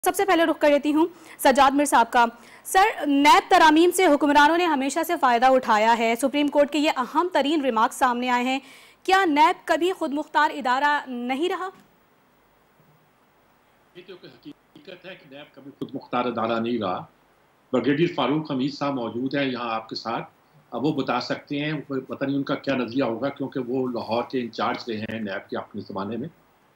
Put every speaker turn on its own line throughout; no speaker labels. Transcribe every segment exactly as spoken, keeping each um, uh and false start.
सबसे पहले रुख कर लेती हूँ सज्जाद मिर साहब का। सर, नैब तरामीम से हुक्मरानों ने हमेशा से फ़ायदा उठाया है। सुप्रीम कोर्ट के ये अहम तरीन रिमार्क्स सामने आए हैं। क्या नैब कभी खुद मुख्तार इदारा नहीं रहा?
ये तो हकीकत है कि नैब कभी खुद मुख्तार इदारा नहीं रहा। ब्रिगेडियर फारूक हमीद साहब मौजूद हैं यहाँ आपके साथ। अब वो बता सकते हैं, पता नहीं उनका क्या नज़रिया होगा, क्योंकि वो लाहौर के इंचार्ज रहे हैं नैब के अपने ज़माने में।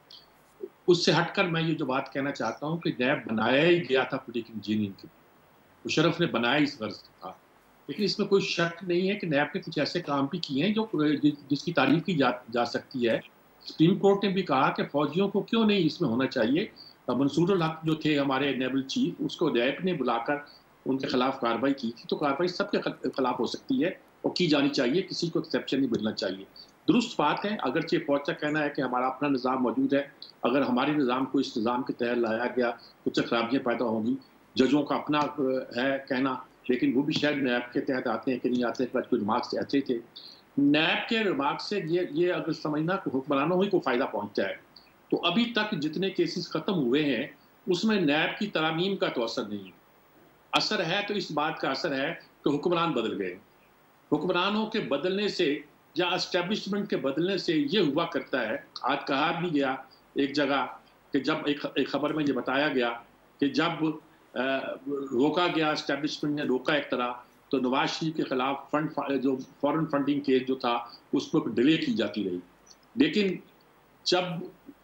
उससे हटकर मैं ये जो बात कहना चाहता हूँ कि नैब बनाया ही गया था पॉलिटिकल इंजीनियरिंग के लिए। मुशर्रफ ने बनाया इस गर्ज था, लेकिन इसमें कोई शक नहीं है कि नैब ने कुछ ऐसे काम भी किए हैं जो जिसकी तारीफ की जा, जा सकती है। सुप्रीम कोर्ट ने भी कहा कि फौजियों को क्यों नहीं इसमें होना चाहिए। मंसूरुल हक जो थे हमारे नेवल चीफ, उसको नैब ने बुलाकर उनके खिलाफ कार्रवाई की थी। तो कार्रवाई सबके खिलाफ हो सकती है और की जानी चाहिए, किसी को एक्सेप्शन नहीं मिलना चाहिए। दुरुस्त बात है, अगरचे फौज का कहना है कि हमारा अपना निज़ाम मौजूद है, अगर हमारे निज़ाम को इस निज़ाम के तहत लाया गया कुछ खराबियाँ पैदा होंगी। जजों का अपना है कहना, लेकिन वो भी शायद नैब के तहत आते हैं कि नहीं आते हैं। कुछ रिमार्क्स ऐसे थे नैब के रिमार्क्स से, ये ये अगर समझना कि हुक्मरानों ही को फ़ायदा पहुँचता है, तो अभी तक जितने केसेस ख़त्म हुए हैं उसमें नैब की तरामीम का तो असर नहीं है। असर है तो इस बात का असर है कि हुक्मरान बदल गए। हुक्मरानों के बदलने से या एस्टेब्लिशमेंट के बदलने से ये हुआ करता है। आज कहा भी गया एक जगह कि जब एक, एक खबर में ये बताया गया कि जब आ, रोका गया, एस्टेब्लिशमेंट ने रोका एक तरह, तो नवाज शरीफ के खिलाफ फंड जो फॉरेन फंडिंग केस जो था उस पर डिले की जाती रही। लेकिन जब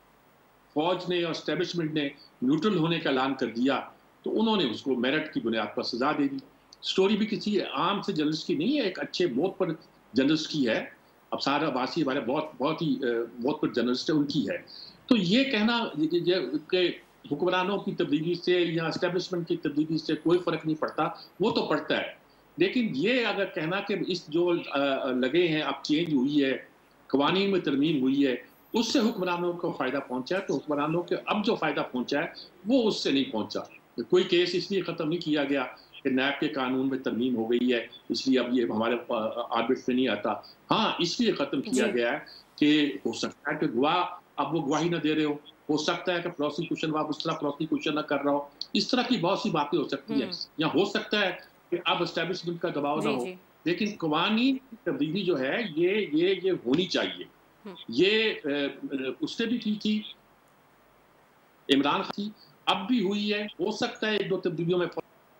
फौज ने और एस्टेब्लिशमेंट ने न्यूट्रल होने का ऐलान कर दिया तो उन्होंने उसको मेरिट की बुनियाद पर सजा दे दी। स्टोरी भी किसी आम से जर्नलिस्ट की नहीं है, एक अच्छे बहुत पर जर्नलिस्ट की है। अब सारा अब्बासी हमारे बहुत बहुत ही बहुत पर जर्नलिस्ट है, उनकी है। तो ये कहना कि हुक्मरानों की तब्दीली से या एस्टेब्लिशमेंट की तब्दीली से कोई फर्क नहीं पड़ता, वो तो पड़ता है। लेकिन ये अगर कहना कि इस जो लगे हैं अब चेंज हुई है, कवानीन में तरमीम हुई है, उससे हुक्मरानों को फायदा पहुंचा है, तो हुक्मरानों के अब जो फायदा पहुंचा है वो उससे नहीं पहुंचा। कोई केस इसलिए खत्म नहीं किया गया कि नैब के कानून में तरमीम हो गई है इसलिए अब ये हमारे आर्बिट में नहीं आता। हाँ, इसलिए खत्म किया गया है कि हो सकता है कि गवाह अब वो गवाही ना दे रहे हो हो सकता है कि प्रोसिक्यूशन वह उस तरह प्रोसिक्यूशन ना कर रहा हो। इस तरह की बहुत सी बातें हो सकती है, या हो सकता है कि अब एस्टेब्लिशमेंट का दबाव ना हो। लेकिन कवानीन की तब्दीली जो है ये ये ये होनी चाहिए। ये उससे भी ठीक थी, इमरान खान थी, अब भी हुई है। हो सकता है एक दो तब्दीलियों में,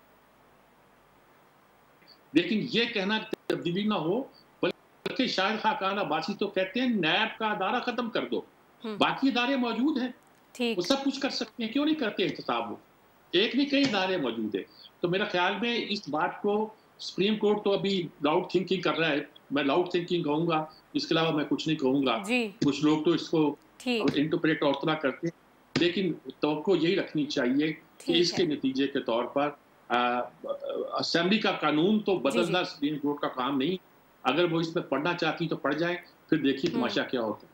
लेकिन ये कहना तब्दीली ना हो, बल्कि शाहिद खाकान अब्बासी तो कहते हैं नैब का अदारा खत्म कर दो, बाकी इदारे मौजूद हैं, वो सब कुछ कर सकते हैं, क्यों नहीं करते एहतसाब? वो एक नहीं कई इदारे मौजूद है। तो मेरा ख्याल में इस बात को सुप्रीम कोर्ट तो अभी लाउड थिंकिंग कर रहा है, मैं लाउड थिंकिंग कहूंगा, इसके अलावा मैं कुछ नहीं कहूंगा। कुछ लोग तो इसको इंटरप्रेट और तरह करते हैं, लेकिन तवक्को यही रखनी चाहिए कि इसके नतीजे के तौर पर असेंबली का कानून तो बदलना सुप्रीम कोर्ट का काम नहीं। अगर वो इसमें पढ़ना चाहती तो पढ़ जाए, फिर देखिए तमाशा क्या होता है।